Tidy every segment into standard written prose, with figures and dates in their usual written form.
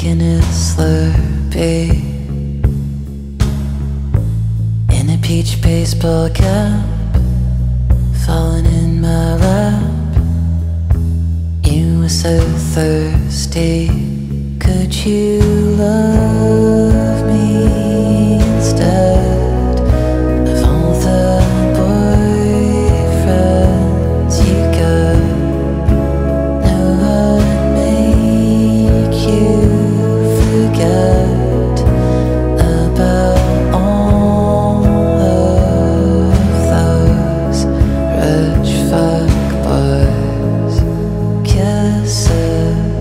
taking a Slurpee in a peach baseball cap, falling in my lap. You were so thirsty. Could you love me instead of all the boyfriends you got? No one make you forget about all of those rich fuck boys. Kiss it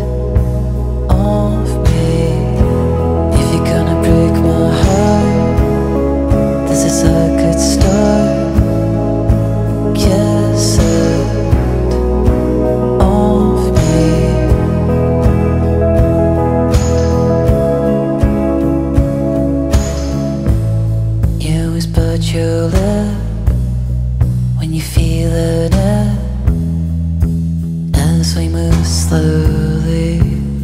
off me if you're gonna break my heart. This is a good start. Kiss it off me. You always bite your lip when you feel it as we move slowly,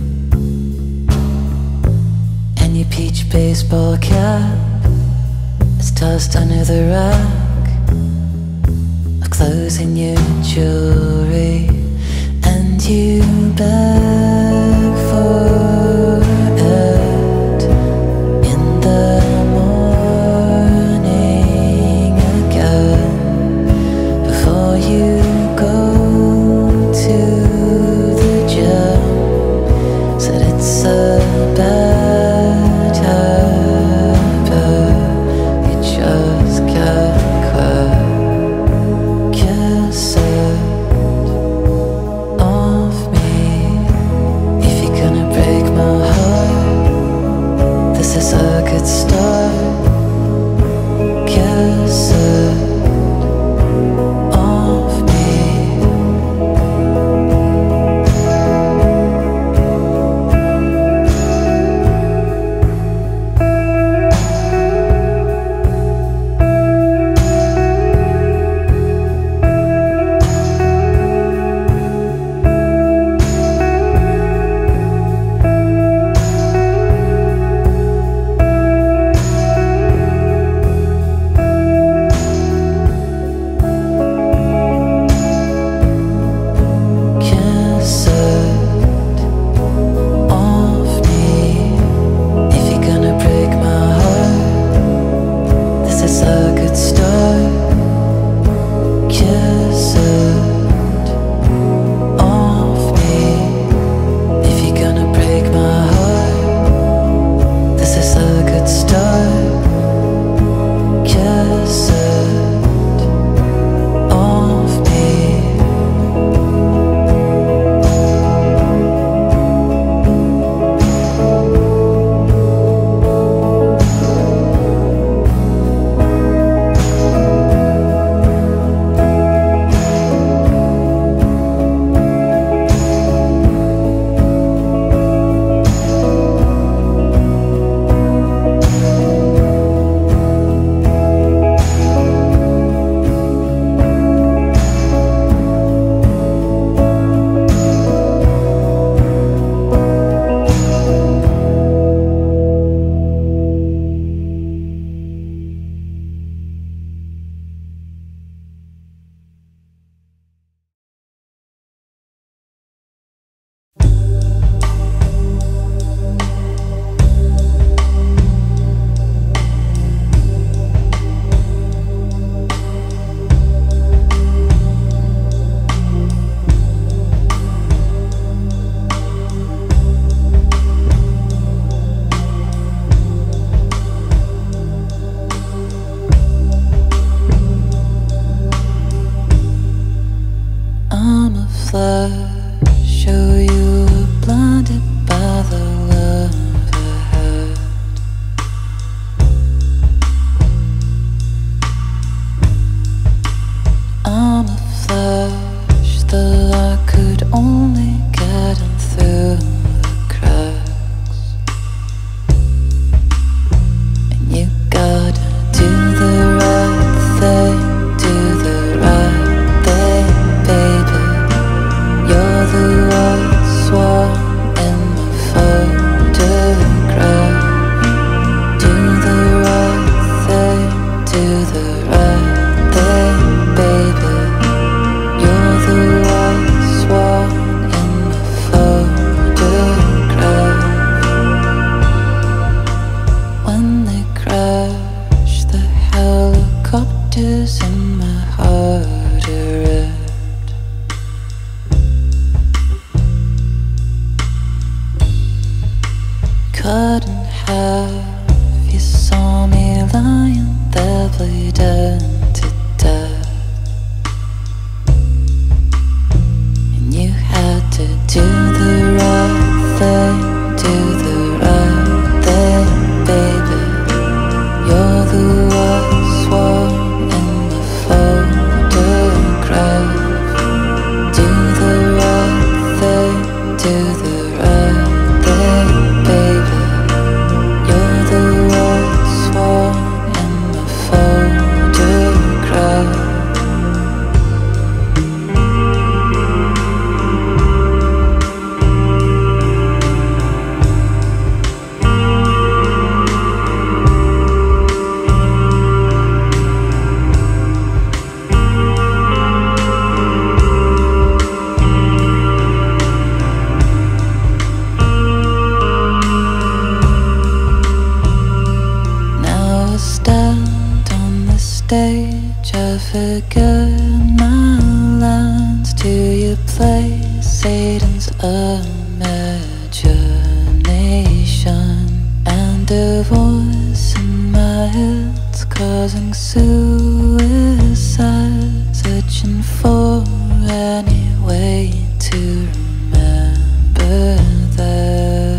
and your peach baseball cap is tossed under the rack of clothes and your jewelry, and you beg for it in the morning again before you go to the gym. Said it's a bad habit, you just can't quit. Kiss it off me. cut in half. You saw me lying there bleeding to death, and you had to do the right thing, do the right thing, baby. You're the worst one in the photograph. Do the right thing, do the right thing, baby. You're the worst one in the photograph. Stage, I forget my lines. Do you play Satan's imagination? And a voice in my head's causing suicide, searching for any way to remember them.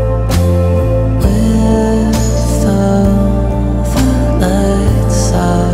With all the lights off.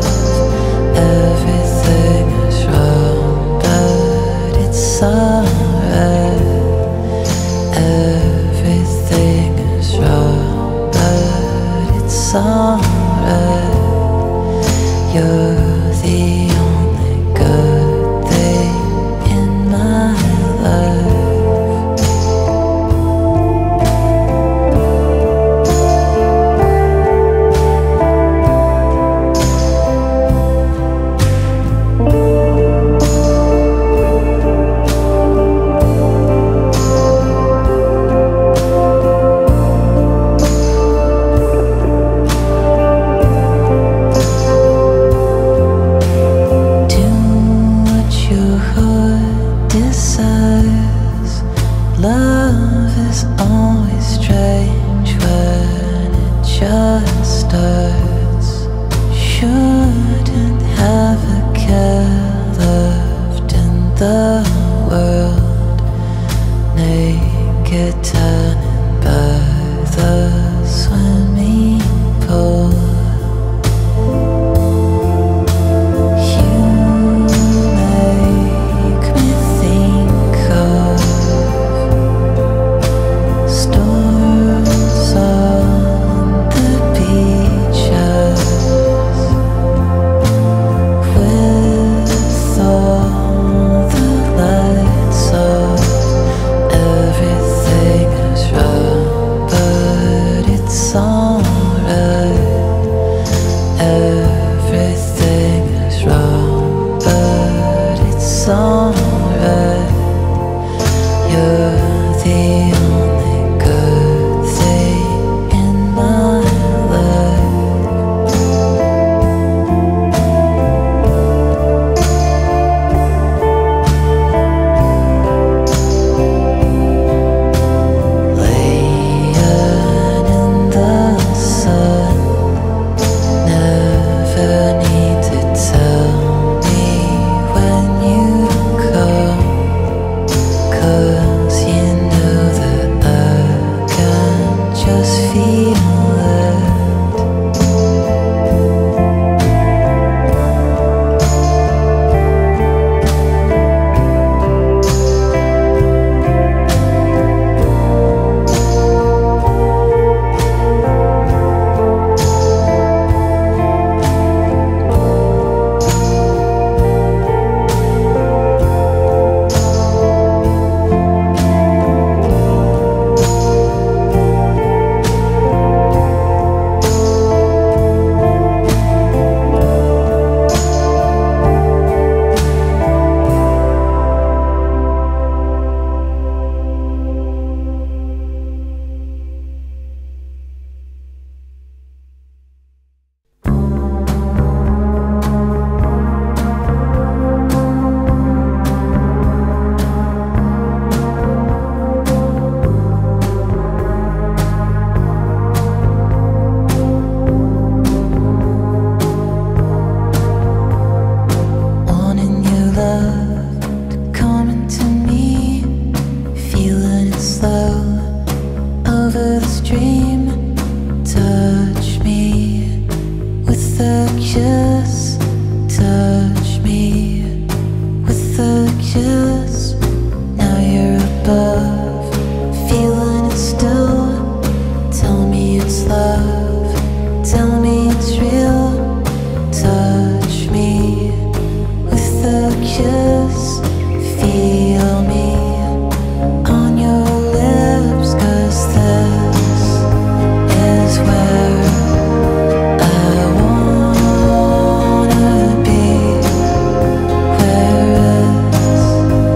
everything is wrong, but it's alright. You're the only good thing in my life. Laying in the sun, never need to tell me when you come, 'cause you know that I can just feel it. Wanting your love to come into me, feeling it slow over the stream. Touch me with a kiss, touch me with a kiss. Now you're above, feeling it still. Tell me it's love, tell me it's real. Touch me with a kiss, feel me on your lips, 'cause this is where I wanna be, where it's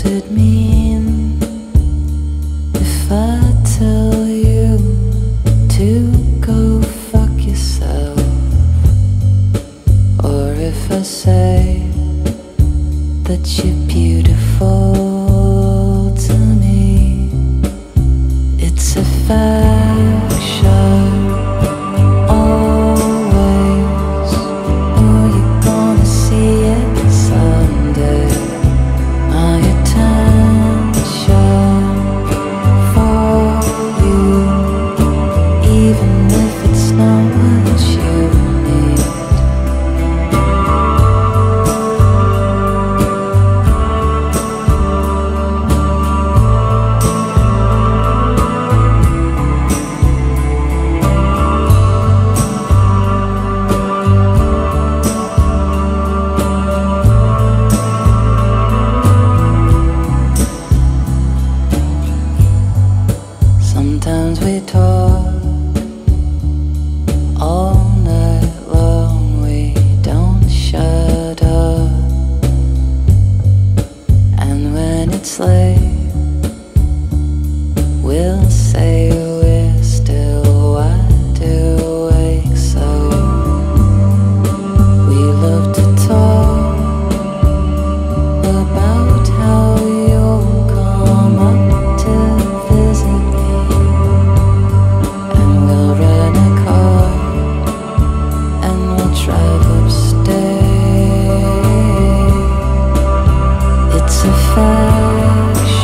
it mean if I tell you to go fuck yourself? Or if I say that you're beautiful to me? It's a faction, always. Oh, you're gonna see it someday. My attention for you, even if it's not what you need. Sometimes we talk all night long, we don't shut up. And when it's late, we'll say we're still wide awake. So we love to talk about how you'll come up to visit me. We'll rent a car and we'll drive upstate. It's a faction,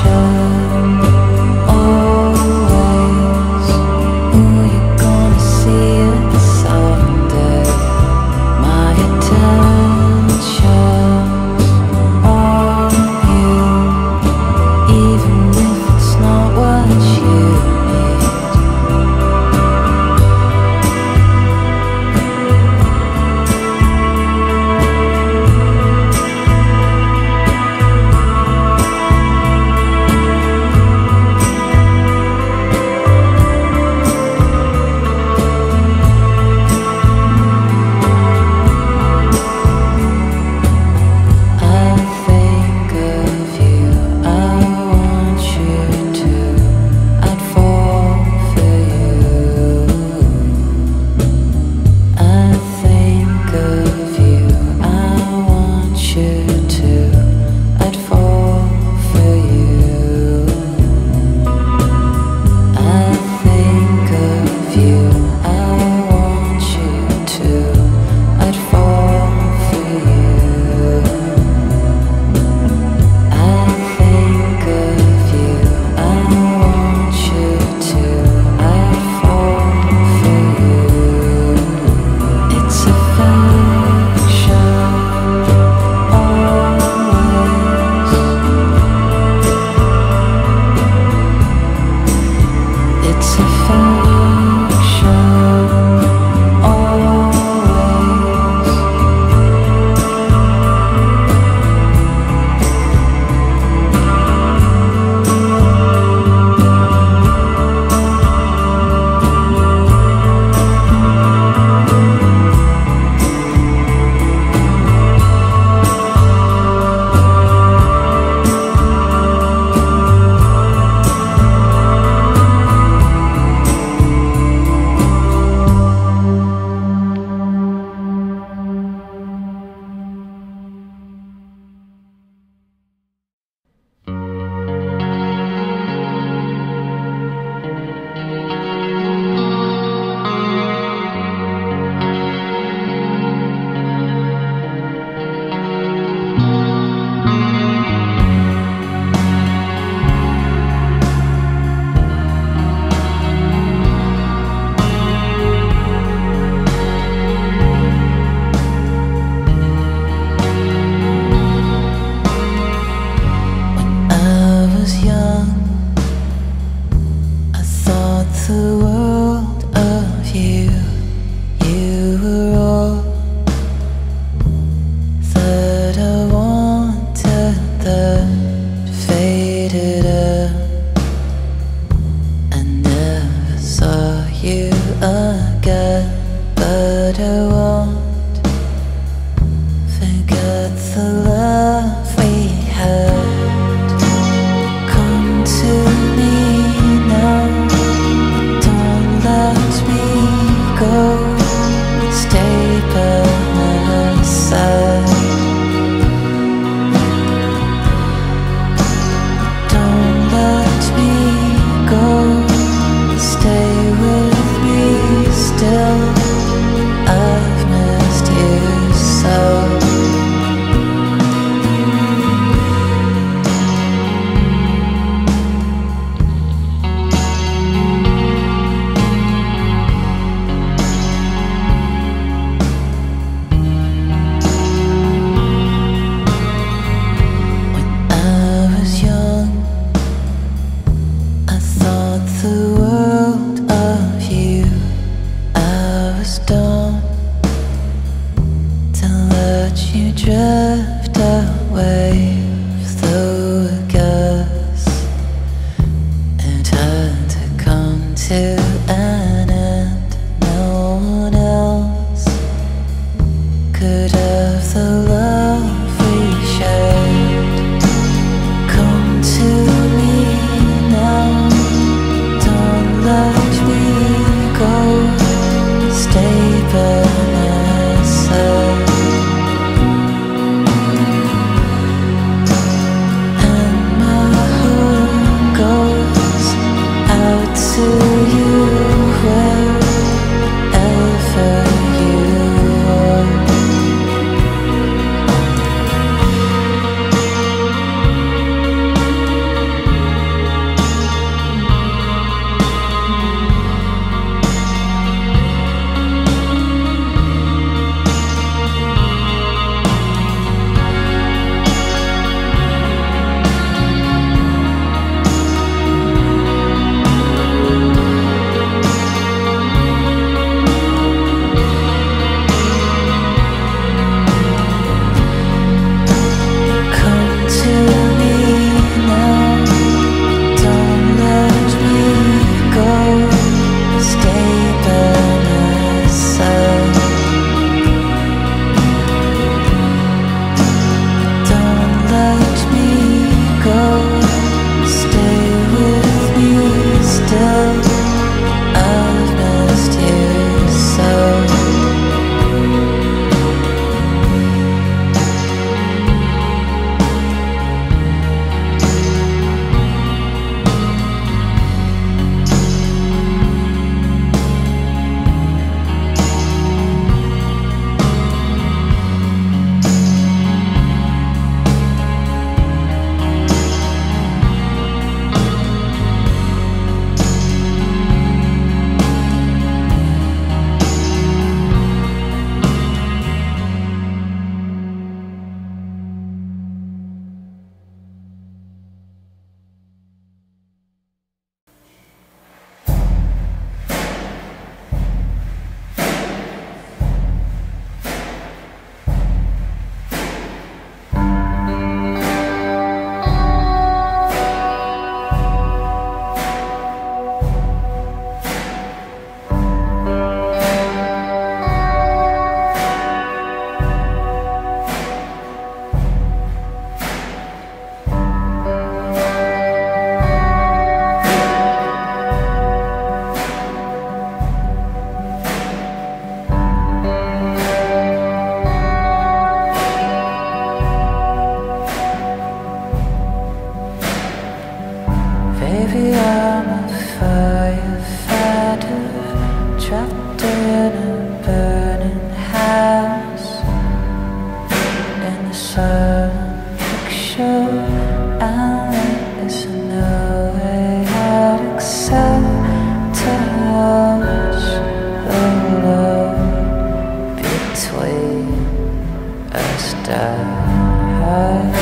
true, and there is no way out except to watch the love between us die.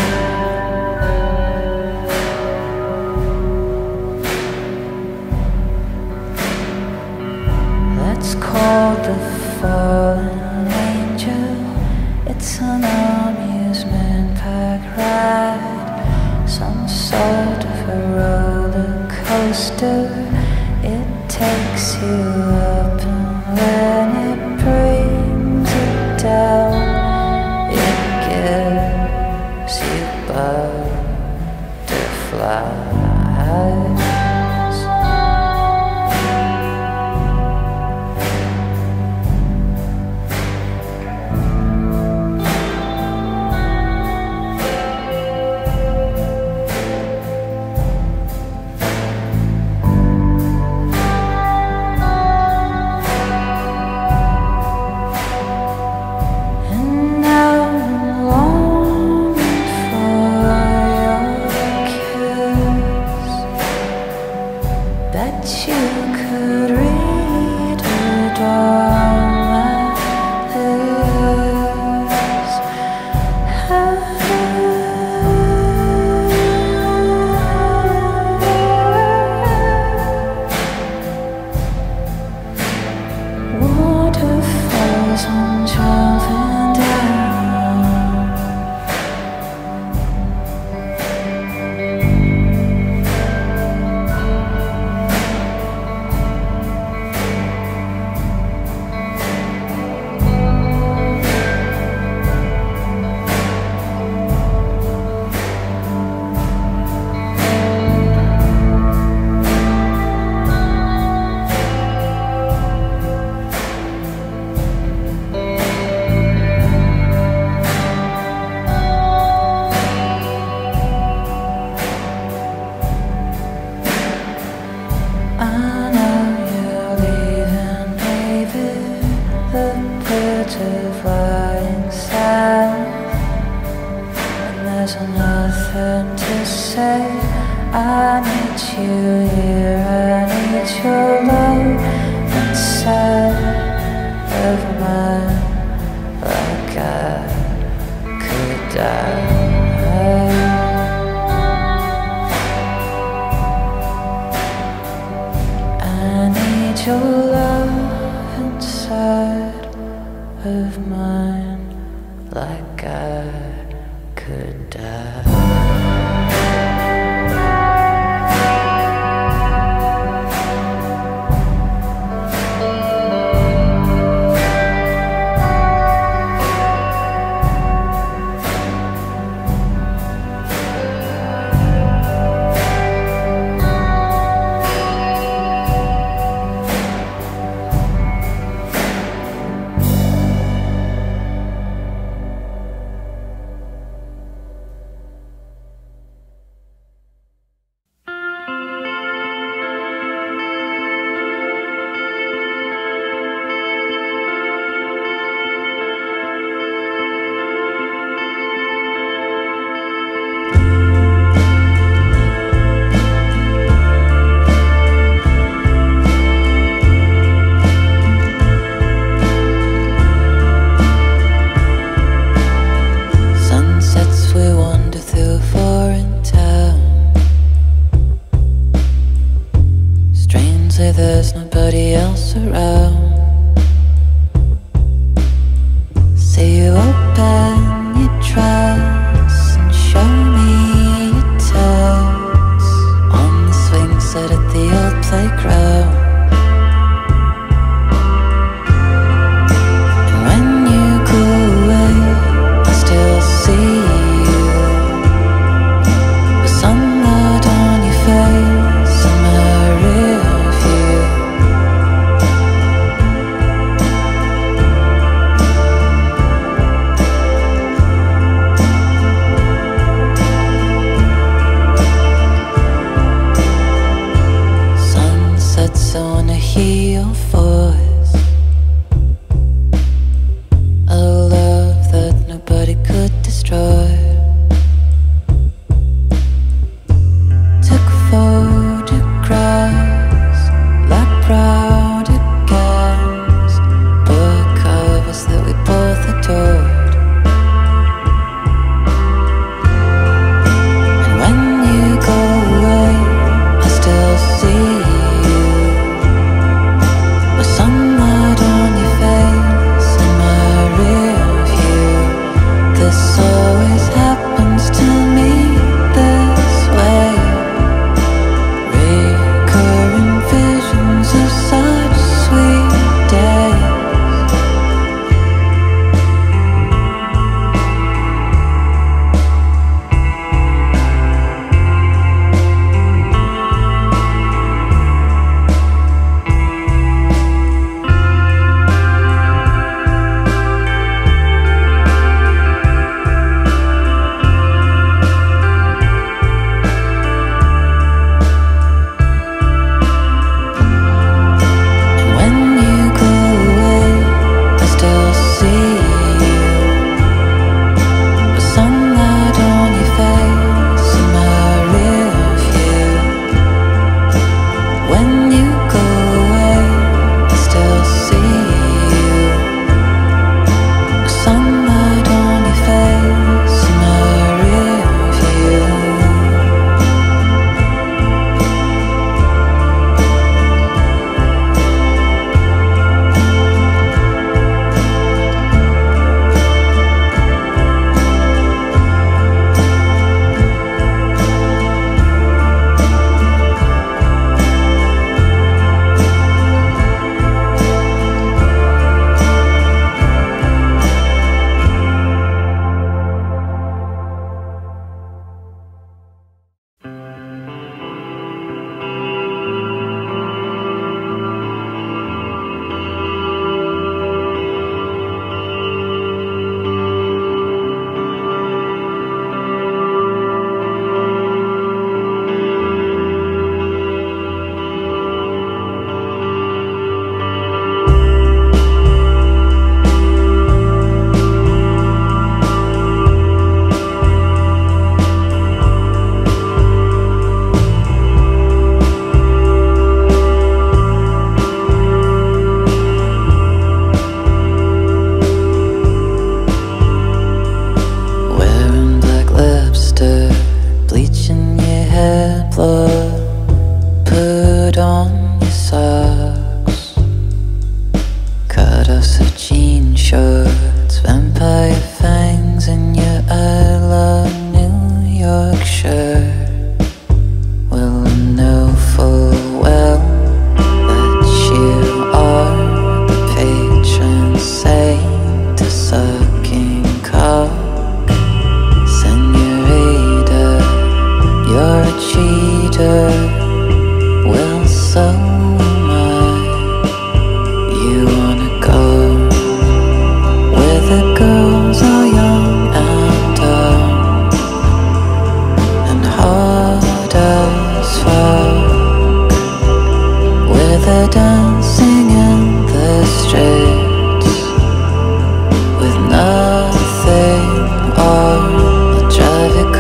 It's called the Fallen Angel. It's an amusement park ride, some sort of a roller coaster. It takes you up, and when it brings you down, it gives you butterflies. That you could read it on my lips. Waterfalls on jumping down. I know you're leaving, baby. The birds are flying south, and there's nothing to say. I need you here, I need your love inside of mine, like I could die. Your love inside of mine, like I could die.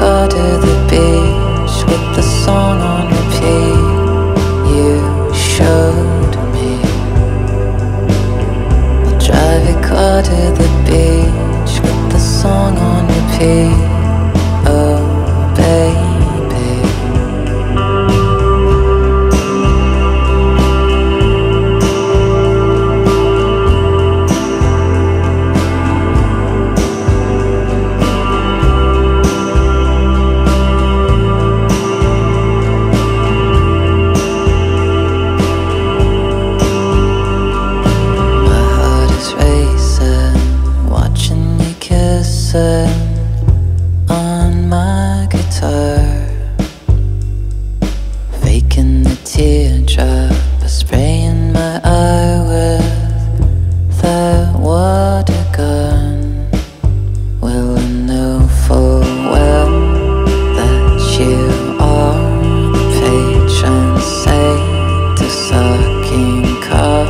car to the beach with the song on repeat. You showed me. I'll drive your car to the beach with the song on repeat. Oh, baby. On my guitar, faking the teardrop, spraying my eye with that water gun. Well, I know full well that you are the patron saint of sucking cock,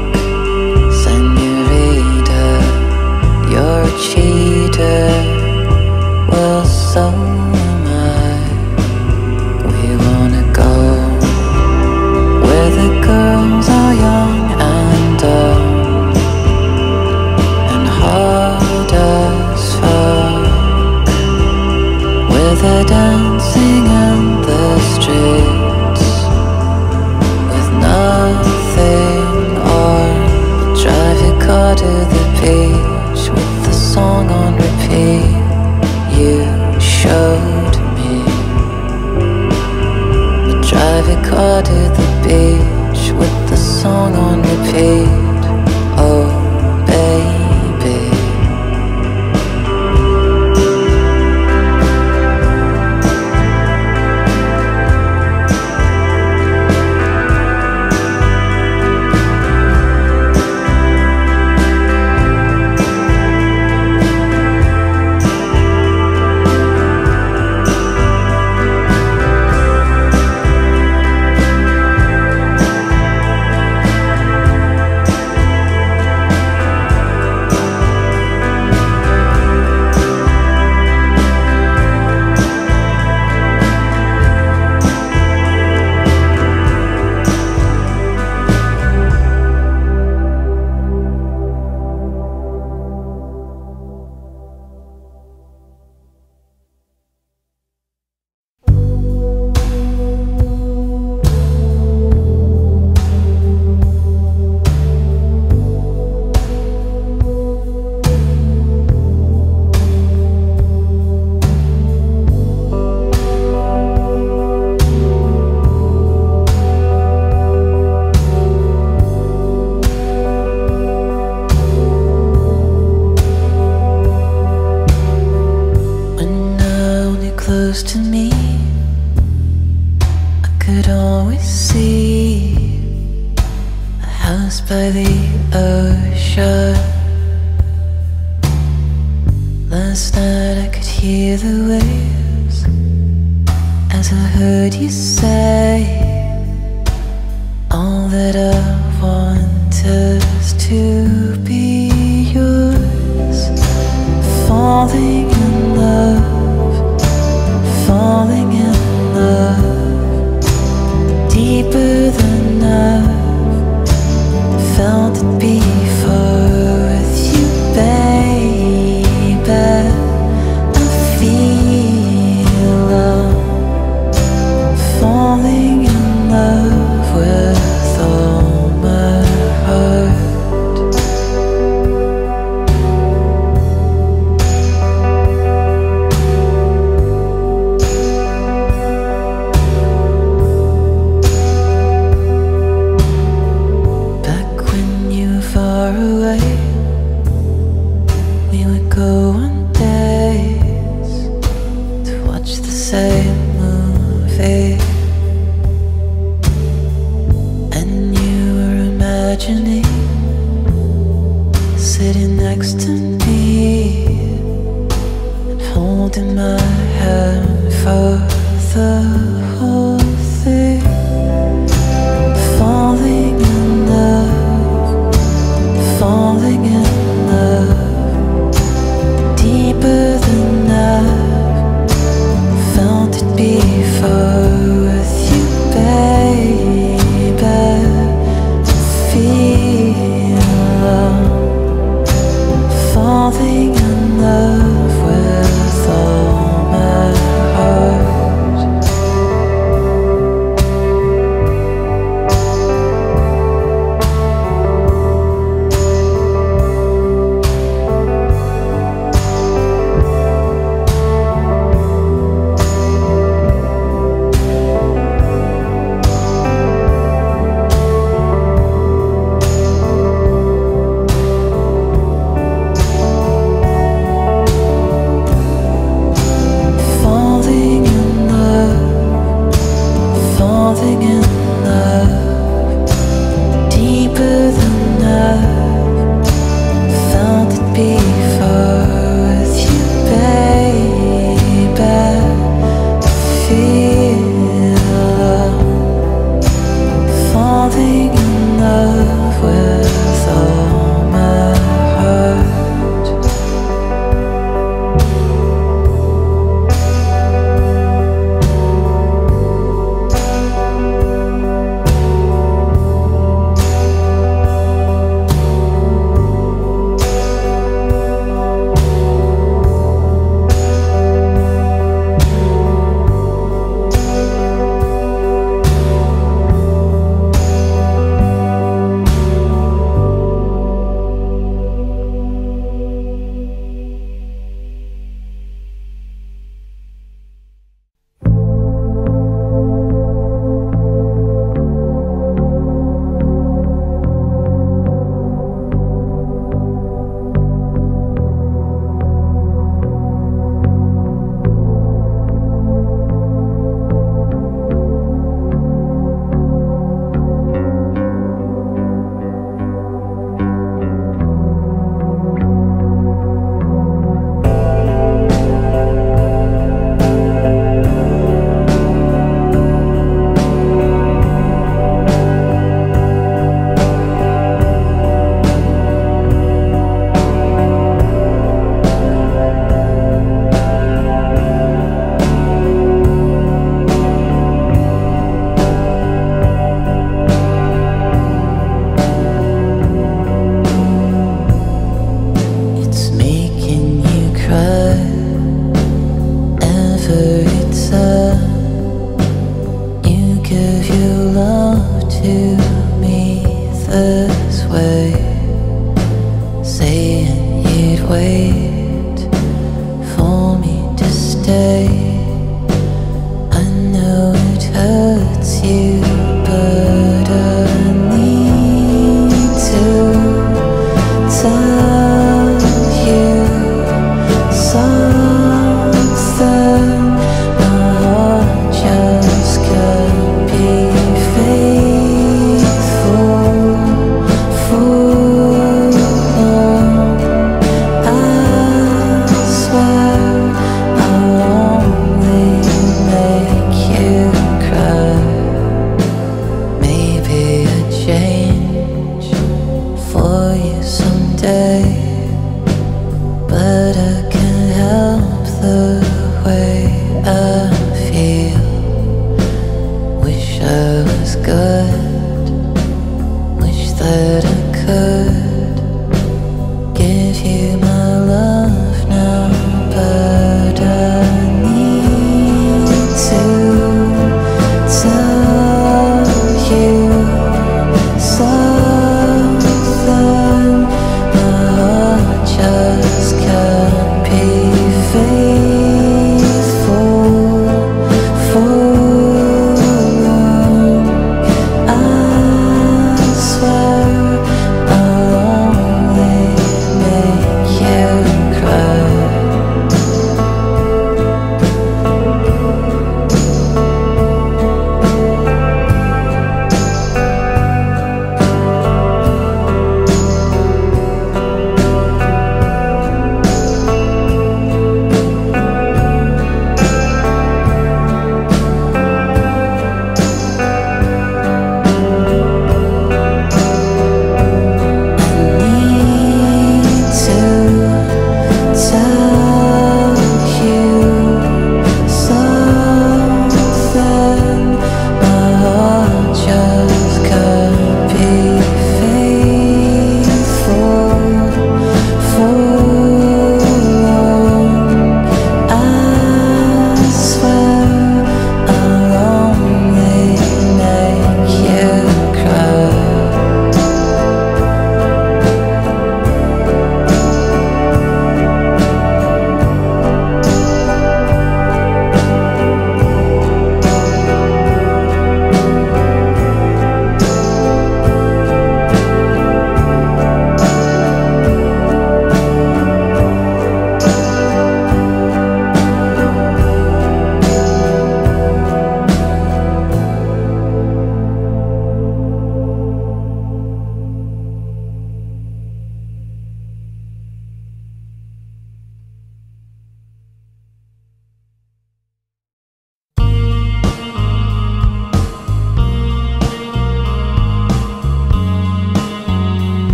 senorita. You're a cheater. Well, so am I. We wanna go where the girls are young and dumb and hard as fuck, where they're dancing in the streets with nothing on. Drive your car to the beach with the song on repeat. You showed me. Drive your car to the beach with the song on repeat. Oh, baby. Close to me, I could always see a house by the ocean. Last night I could hear the waves as I heard you say, all that I want is to be yours. Falling in love, falling in love, deeper than I've felt it before with you, baby. I feel love, falling in love with all my heart. Same movie, and you were imagining sitting next to me and holding my hand for the whole thing. Falling in love, falling in love, deeper than I've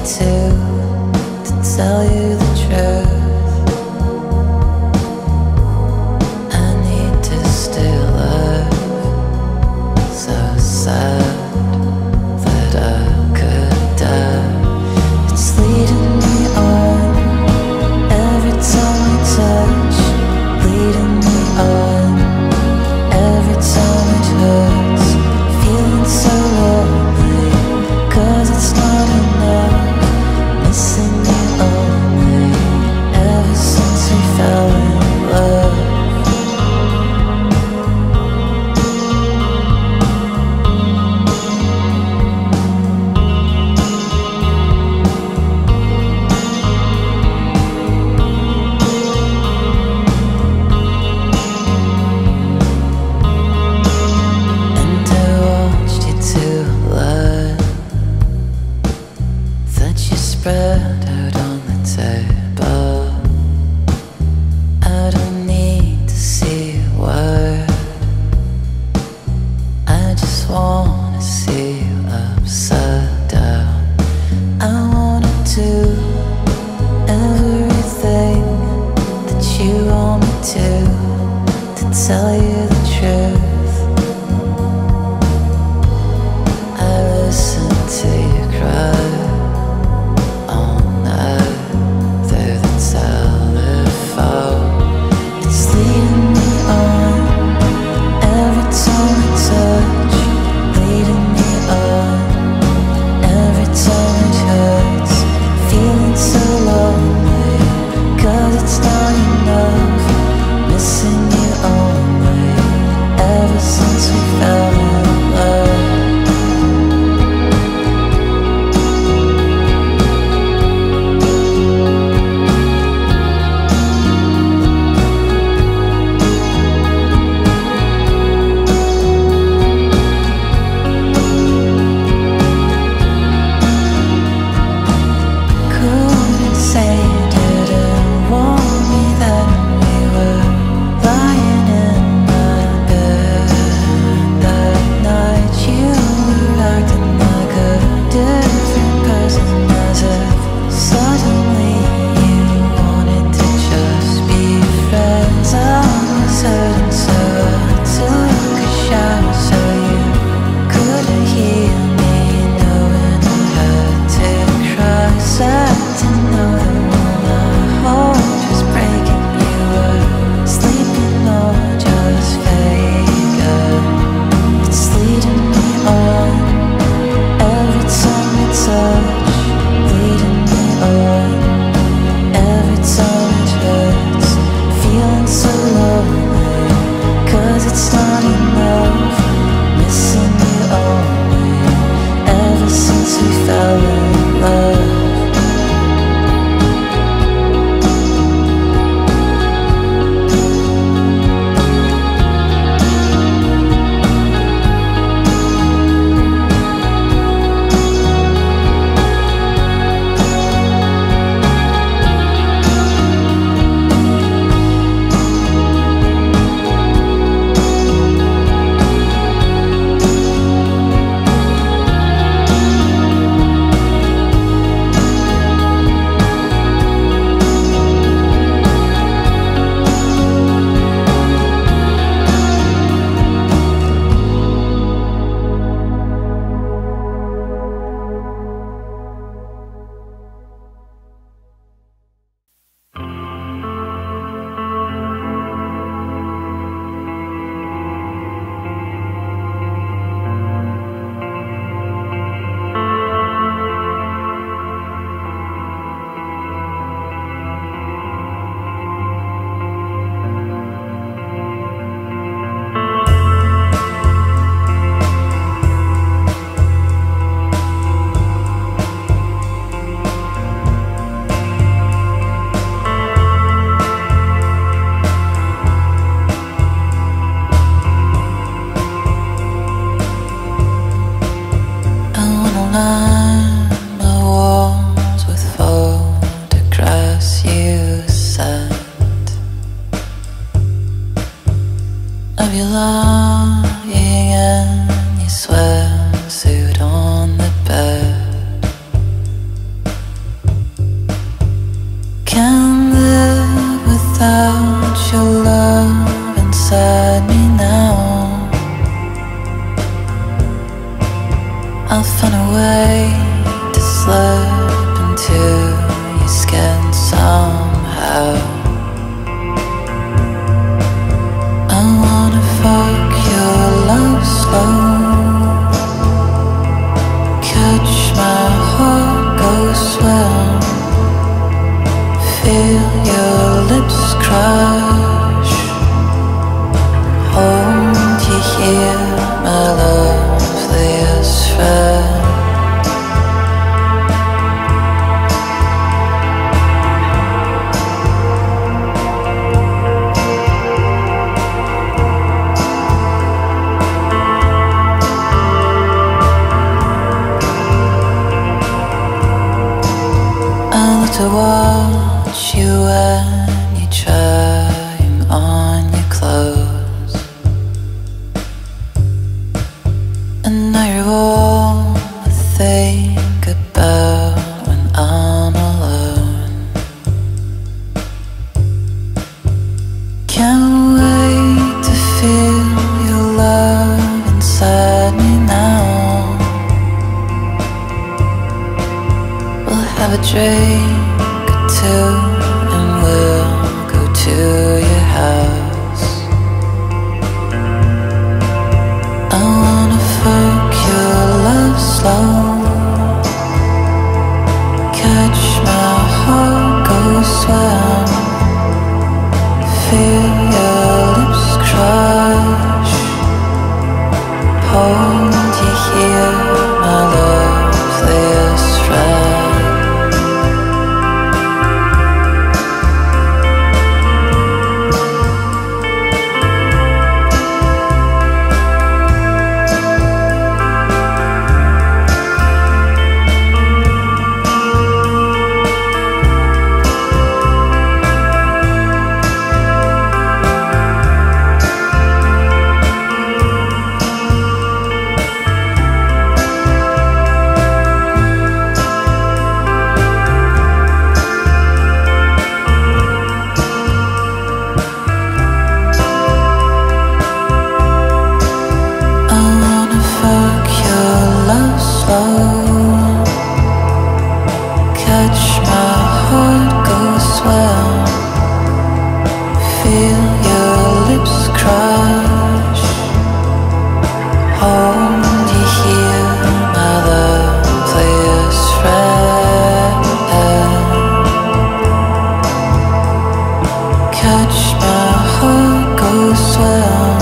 to tell you the truth. I need to still love, so sad that I could die. It's leading me on every time we touch, leading me on every time it hurts. Feeling so lonely, 'cause it's not enough. Missing you only ever since we fell in love. And I watched you to learn that you spread out on the table. I don't need to see a word, I just wanna see you upside down. I wanna do everything that you want me to tell you the truth. I listen to you cry all night. your love inside me now. I'll find a way to slip into your skin somehow. I wanna fuck your love slow, catch my heart go swell, feel your lips crush, hold you here, my loveliest friend. I love to watch you when you're trying on your clothes, and now you're all I think about when I'm alone. Can't wait to feel your love inside me now. We'll have a drink or two and we'll go to your house. I wanna fuck your love slow, catch my heart go swell, feel your lips crush, hold you here, my loveliest friend. Catch my heart go swell, feel your lips crush, hold you here, my loveliest friend. Catch my heart go swell,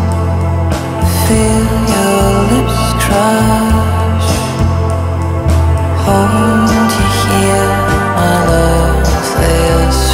feel your lips crush, hold you here, my loveliest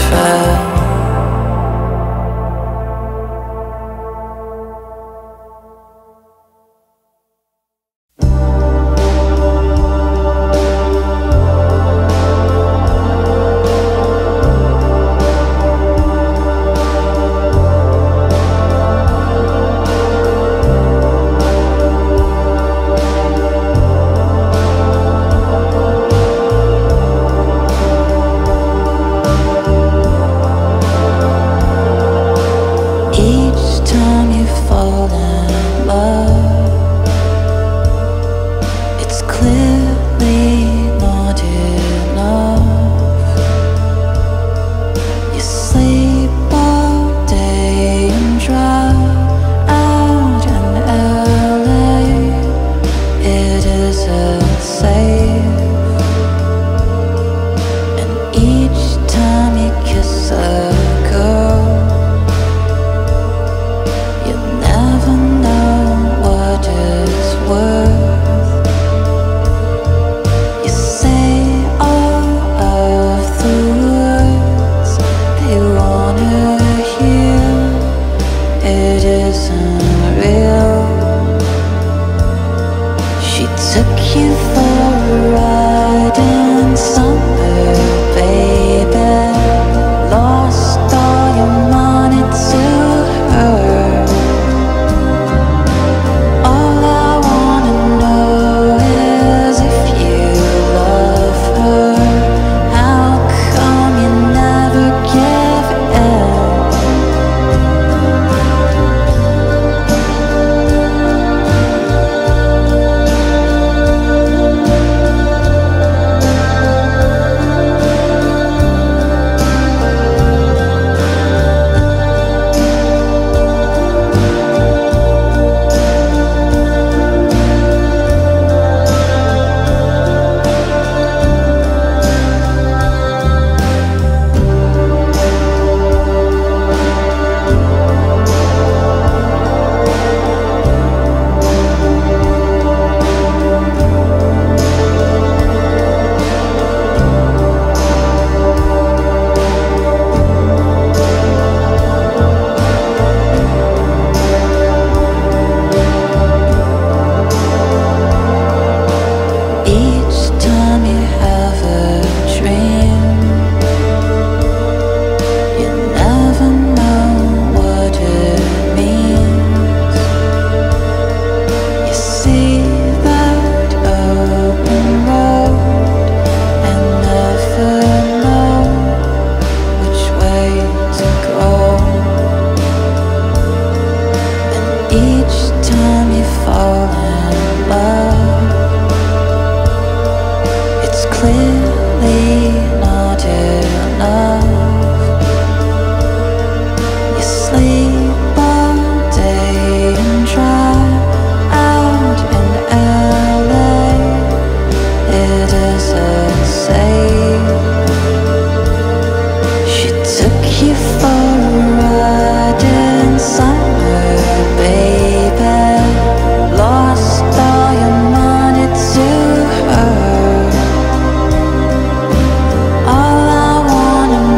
clearly not enough. You sleep all day and drive out in LA. It isn't safe. She took you for a ride in summer, baby. Lost all your money to her. All I wanna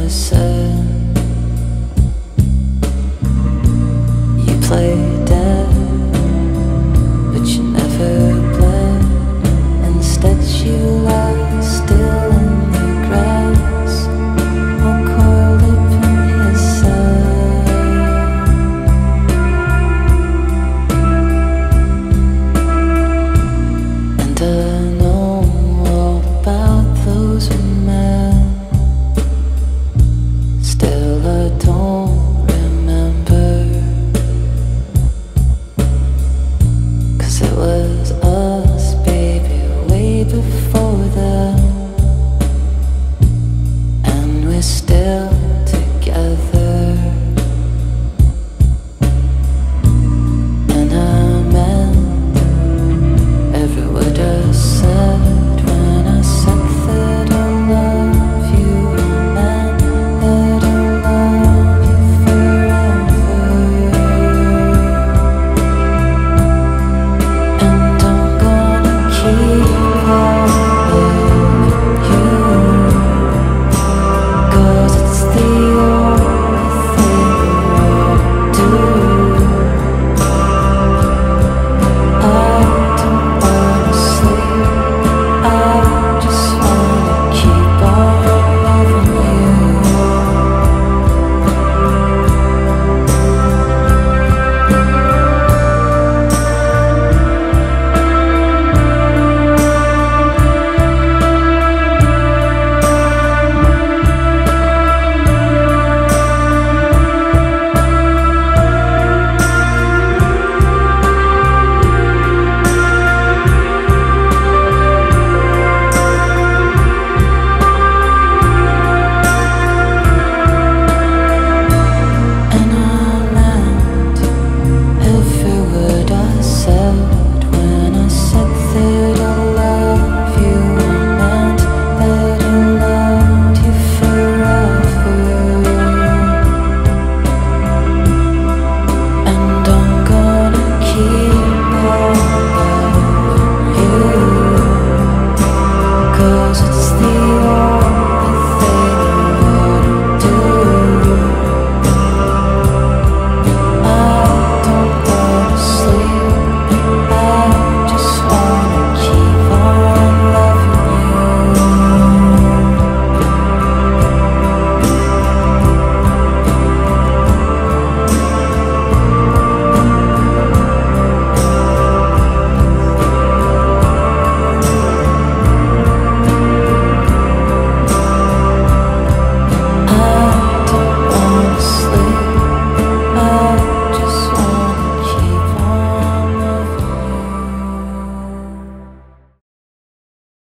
listen. You play dead, but you never bled. Instead you lie still in the grass, all coiled up in yourself. And I know all about those men. Still I don't remember, 'cause it was us, baby, way before them. And we're still